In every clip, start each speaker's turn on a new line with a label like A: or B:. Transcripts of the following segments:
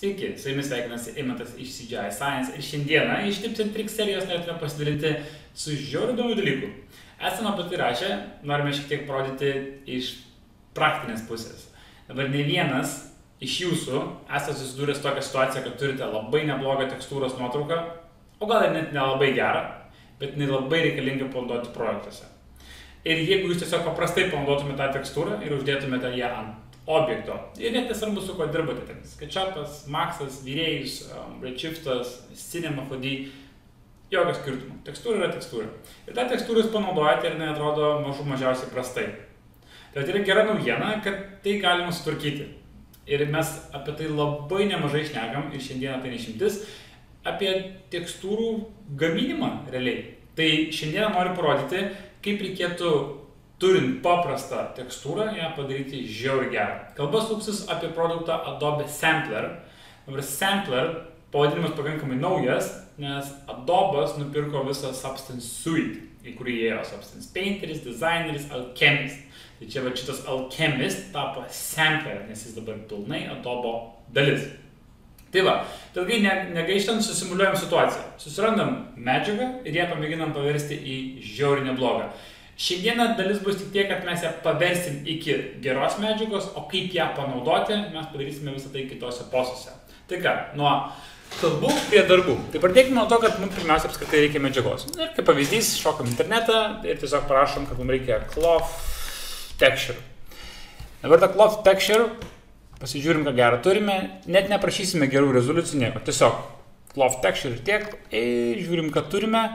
A: Sveiki, su jumis sveikinasi Eimantas iš CGI Science ir šiandieną iš Tips and Tricks serijos norėtume pasidalinti su žiauriai įdomiu dalyku. Esame apie tai rašę, norime šiek tiek parodyti iš praktinės pusės. Dabar ne vienas iš jūsų esate susidūręs tokią situaciją, kad turite labai neblogą tekstūros nuotrauką, o gal ir net nelabai gerą, bet jinai labai reikalinga panaudoti projektuose. Ir jeigu jūs tiesiog paprastai panaudotumėte tą tekstūrą ir uždėtumėte ją ant objekto, ir net nesvarbu su kuo dirbate, ten SketchUpas, Maxas, Virėjus, Redshiftas, Cinema 4D, jokio skirtumo. Tekstūra yra tekstūra. Ir tą tekstūrą jūs panaudojate ir jinai atrodo mažiausiai prastai. Tai yra gera naujiena, kad tai galima sutvarkyti. Ir mes apie tai labai nemažai šnekam ir šiandieną tai nešimtis apie tekstūrų gaminimą realiai. Tai šiandieną noriu parodyti, kaip reikėtų turint paprastą tekstūrą, ją padaryti žiauriai gerą. Kalba suksis apie produktą Adobe Sampler. Dabar Sampler pavadinimas pakankamai naujas, nes Adobe'as nupirko visą Substance Suite, į kurį įėjo Substance Painteris, Designeris, Alchemist. Tai čia va šitas Alchemist tapo Sampler, nes jis dabar pilnai Adobe dalis. Tai va, ilgai negaištant susimuliuojam situaciją. Susirandam medžiagą ir ją pamėginam paversti į žiauriai neblogą. Šiandieną dalis bus tik tiek, kad mes ją paversim iki geros medžiagos, o kaip ją panaudoti, mes padarysime visą tai kitose posuose. Tai ką, nuo kalbų prie darbų. Tai pradėkime nuo to, kad mums pirmiausia apskritai reikia medžiagos. Ir kaip pavyzdys, šokam internetą ir tiesiog parašom, kad mums reikia cloth texture. Dabar tą cloth texture, pasižiūrim, ką gerą turime, net neprašysime gerų rezoliucijų nieko. Tiesiog cloth texture tiek, ir žiūrim, ką turime.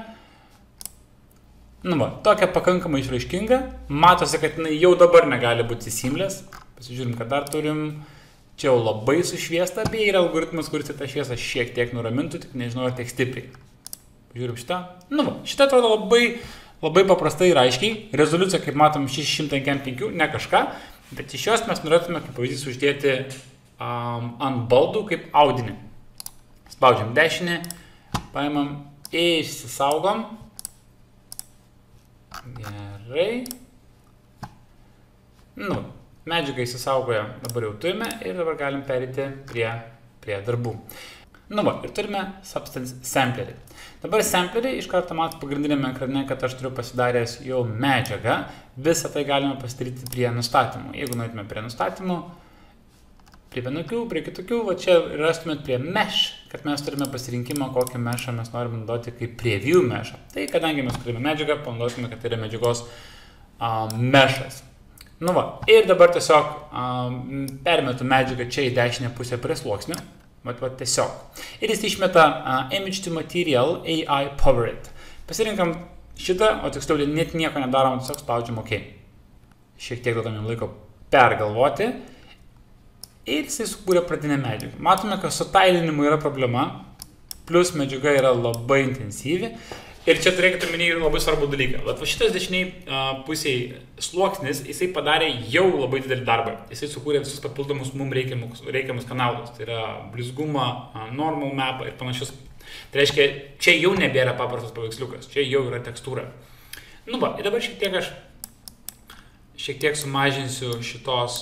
A: Nu va, tokia pakankamai išraiškinga. Matosi, kad jinai jau dabar negali būti seamless. Pasižiūrim, ką dar turim. Čia jau labai sušviesta, bei yra algoritmas, kuris tą šviesą šiek tiek nuramintų, tik nežinau, ar tiek stipriai. Žiūrim šitą. Nu va, šitą atrodo labai paprastai ir aiškiai. Rezoliucija, kaip matom, 605, ne kažką. Bet iš jos mes norėtume, kaip pavyzdys, uždėti ant baldų kaip audinį. Spaudžiam dešinį, paimam, išsisaugom. Gerai. Nu, medžiagą įsisaugoja, dabar jau turime ir dabar galim perėti prie darbų. Nu va, ir turime Substance Samplerį. Dabar Samplerį iš karto matot pagrindinėme ekrane, kad aš turiu pasidaręs jau medžiagą. Visą tai galime pasidaryti prie nustatymų. Jeigu norėtume prie nustatymų, prie vienokių, prie kitokių, va čia rastumėt prie mesh, kad mes turime pasirinkimą, kokią meshą mes norime naudoti kaip preview meshą. Tai kadangi mes turime medžiagą, panaudosime, kad tai yra medžiagos meshas. Nu va, ir dabar tiesiog permetu medžiagą čia į dešinę pusę prie sluoksnių. Va tiesiog. Ir jis išmeta Image to Material AI Powered. Pasirinkam šitą, o tiksliau net nieko nedarom, tiesiog spaudžiam OK. Šiek tiek duodam jam laiko pergalvoti. Ir jisai sukūrė pradinę medžiagą. Matome, kad su tailinimu yra problema, plus medžiaga yra labai intensyvi. Ir čia turėkite omenyje ir labai svarbų dalyką. Va šitas dešiniai pusiai sluoksnis, jisai padarė jau labai didelį darbą. Jisai sukūrė visus papildomus mums reikiamus kanalus. Tai yra blizgumą, normal mapą ir panašius. Tai reiškia, čia jau nebėra paprastas paveiksliukas, čia jau yra tekstūra. Nu va, ir dabar šiek tiek sumažinsiu šitos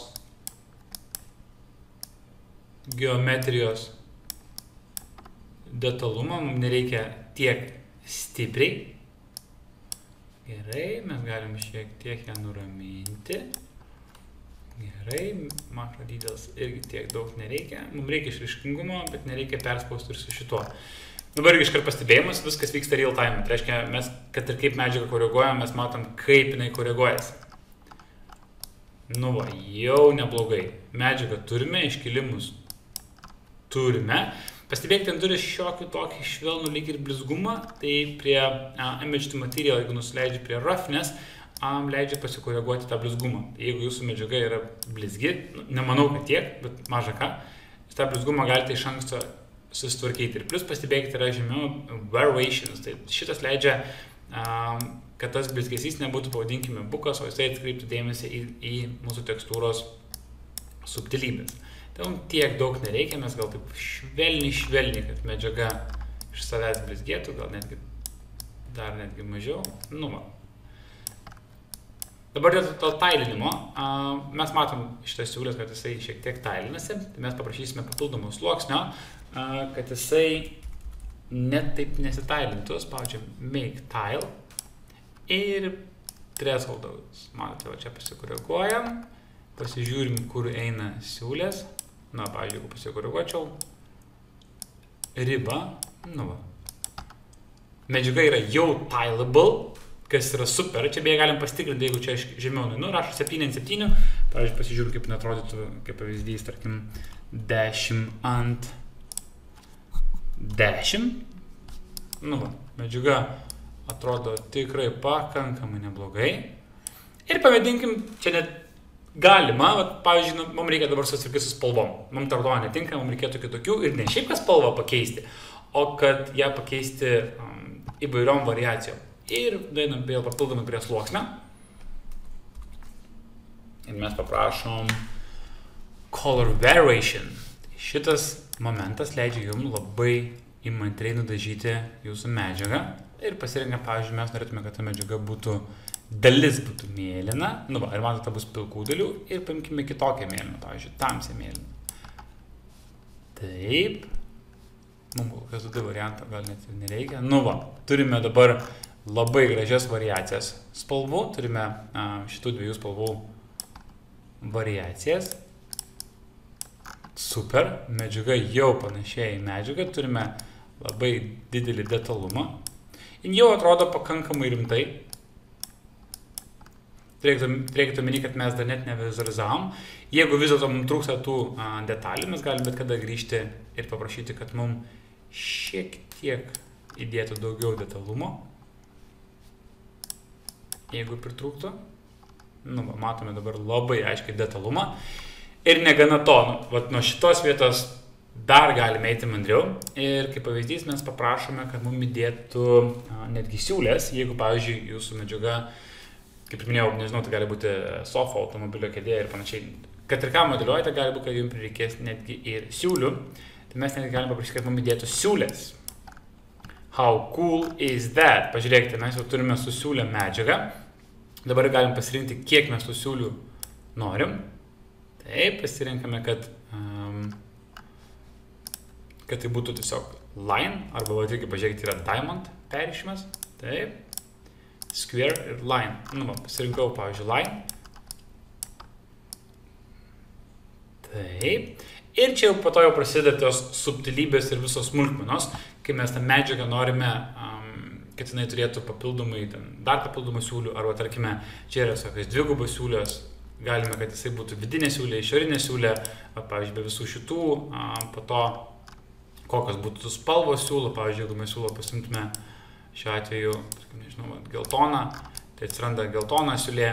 A: geometrijos detalumą, mums nereikia tiek stipriai. Gerai, mes galim šiek tiek ją nuraminti. Gerai, makro dydels irgi tiek daug nereikia. Mums reikia išraiškingumo, bet nereikia perspausti ir su šituo. Dabar iškart pastebėjimas, viskas vyksta real time. Tai reiškia, mes, kad ir kaip medžiagą koreguojam, mes matom, kaip jinai koreguojasi. Nu va, jau neblogai. Medžiagą turime, iškilimus turime. Pastebėkite, ten turi šiokį tokį švelnų lyg ir blizgumą, tai prie Image to Material, jeigu nusileidžia prie Roughness, leidžia pasikoreguoti tą blizgumą. Tai jeigu jūsų medžiaga yra blizgi, nemanau, kad tiek, bet maža ką, tą blizgumą galite iš anksto susitvarkyti. Ir plus pastebėkite, yra žemiau Variations. Tai šitas leidžia, kad tas blizgesys nebūtų, pavadinkime, bukas, o jisai atkreiptų dėmesį į mūsų tekstūros subtilybės. Tai mums tiek daug nereikia, mes gal taip švelniai, kad medžiaga iš savęs blizgėtų, gal netgi dar mažiau. Nu va. Dabar dėl to tailinimo, mes matom šitas siūlės, kad jisai šiek tiek tailinasi, tai mes paprašysime papildomų sluoksnio, kad jisai net taip nesitailintų, spaudžiam Make Tile ir thresholdaus. Matote, va čia pasikoreguojam, pasižiūrim, kur eina siūlės, na, pavyzdžiui, jeigu pasikoreguočiau, ribą, nu va. Medžiaga yra jau tileable, kas yra super, čia beje galim pasitikrinti, jeigu čia žemiau, nu, rašo 7/7, pavyzdžiui, pasižiūrėjau, kaip neatrodytų, kaip pavyzdys, tarkim, 10 ant 10, nu, va, medžiaga atrodo tikrai pakankamai neblogai, ir pavadinkim, čia net galima, va, pavyzdžiui, nu, mums reikia dabar susitvarkyti su spalvom, mums tardoja netinka, mums reikėtų kitokių ir ne šiaip kas spalvą pakeisti, o kad ją pakeisti įvairiom variacijom. Ir dainam vėl papildomai prie sluoksnio. Ir mes paprašom Color Variation. Šitas momentas leidžia jums labai įmantriai nudažyti jūsų medžiagą. Ir pasirinkę, pavyzdžiui, mes norėtume, kad ta medžiaga būtų, dalis būtų mėlyna. Nu va, ir matote, bus pilkų dalių. Ir paimkime kitokią mėlyną, pavyzdžiui, tamsią mėlyną. Taip. Mums kokios du variantą gal net ir nereikia. Nu va, turime dabar labai gražias variacijas spalvų. Turime šitų dviejų spalvų variacijas. Super, medžiaga jau panašiai į medžiagą. Turime labai didelį detalumą. Ir jau atrodo pakankamai rimtai. Reikėtų omeny, kad mes dar net nevizualizavom. Jeigu vis dėlto mums trūksta tų detalių, mes galime bet kada grįžti ir paprašyti, kad mums šiek tiek įdėtų daugiau detalumo. Jeigu pritrūktų. Nu, matome dabar labai aiškiai detalumą. Ir negana to, nuo šitos vietos dar galime eiti mandriau. Ir kaip pavyzdys mes paprašome, kad mums įdėtų netgi siūlės. Jeigu, pavyzdžiui, jūsų medžiaga, kaip ir minėjau, nežinau, tai gali būti sofa, automobilio kėdė ir panašiai. Kad ir ką modeliuojate, gali būti, kad jums prireikės netgi ir siūlių. Tai mes netgi galime paprašyti, kad mums įdėtų siūlės. How cool is that? Pažiūrėkite, mes jau turime susiūlę medžiagą. Dabar galim pasirinkti, kiek mes tų siūlių norim. Taip, pasirinkame, kad tai būtų tiesiog line, arba va, irgi pažiūrėkite, yra diamond perrišimas. Taip. Square ir line. Nu, pasirinkau, pavyzdžiui, line. Taip. Ir čia jau po to jau prasideda tos subtilybės ir visos smulkmenos, kai mes tą medžiagą norime, kad jinai turėtų papildomai, dar papildomų siūlių, arba tarkime, čia yra tokios dvigubos siūlės, galime, kad jisai būtų vidinė siūlė, išorinė siūlė, pavyzdžiui, be visų šitų, po to kokios būtų spalvos siūlų, pavyzdžiui, jeigu mes siūlo pasimtume šiuo atveju, nežinau, geltoną, tai atsiranda geltona siūlė.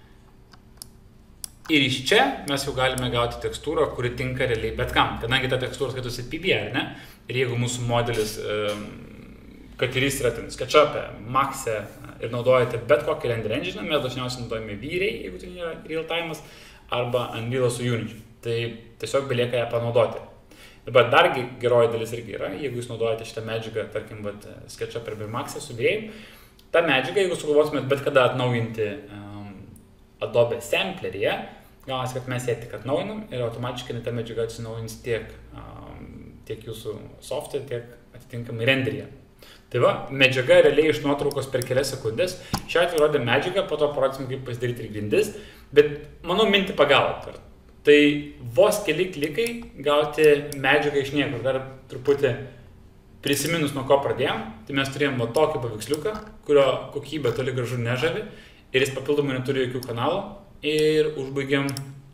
A: Ir iš čia mes jau galime gauti tekstūrą, kuri tinka realiai bet kam, kadangi ta tekstūra skaitosi PBR, ne? Ir jeigu mūsų modelis, kad ir jis yra ten SketchUp'e, Max'e ir naudojate bet kokį render engine, mes dažniausiai naudojame V-Ray, jeigu tai nėra real time'as, arba Unreal'ą su Unity. Tai tiesiog belieka ją panaudoti. Dabar dar geroji dalis irgi yra, jeigu jūs naudojate šitą medžiagą, tarkim, SketchUp arba Max'e su V-Ray, ta medžiaga, jeigu sugalvotumėt bet kada atnaujinti Adobe Sampleryje, gaunasi, kad mes ją tik atnaujinam ir automatiškai ta medžiaga atsinaujins tiek jūsų soft'e, tiek atitinkamai renderyje. Tai va, medžiaga realiai iš nuotraukos per kelias sekundės. Šiuo atveju rodė medžiagą, po to parodysim, kaip pasidaryti ir grindis, bet manau mintį pagavo. Tai vos keli klikai gauti medžiagą iš niekur. Dar truputį prisiminus, nuo ko pradėjom, tai mes turėjom va tokį paveiksliuką, kurio kokybė toli gražu nežavi ir jis papildomai neturi jokių kanalų. Ir užbaigiam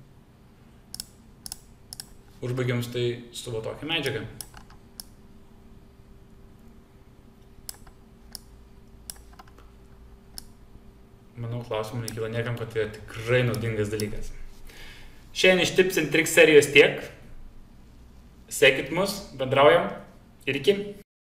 A: tai su va tokia medžiaga. Manau, klausimų nekyla niekam, kad tai tikrai naudingas dalykas. Šiandien iš Tips and Tricks serijos tiek. Sekit mus, bendraujam ir iki.